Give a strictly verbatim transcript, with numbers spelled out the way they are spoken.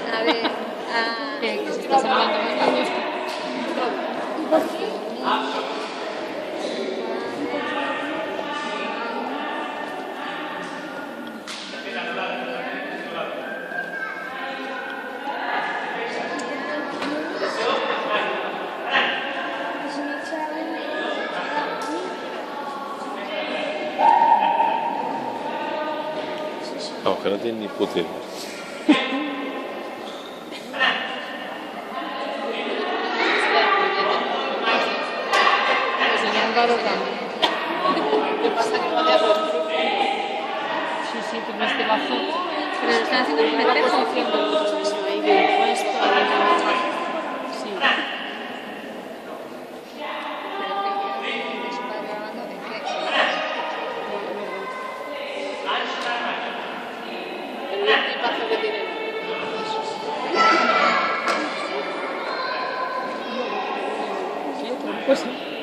A ver, a... Que, que se está saludando muy niños. Vamos, que no tiene ni puta idea. Se le han dado también. ¿Qué pasa que no le hago el truco? Sí, sí, pero este bajo. Pero lo están haciendo un pendejo. Está haciendo mucho eso ahí bien puesto. Sí. El tipazo que tiene. Sí, otra cosa.